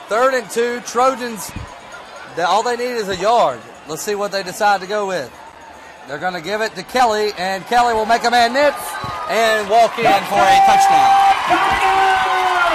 3rd and 2. Trojans, all they need is a yard. Let's see what they decide to go with. They're going to give it to Kelley, and Kelley will make a man miss and walk in for a touchdown.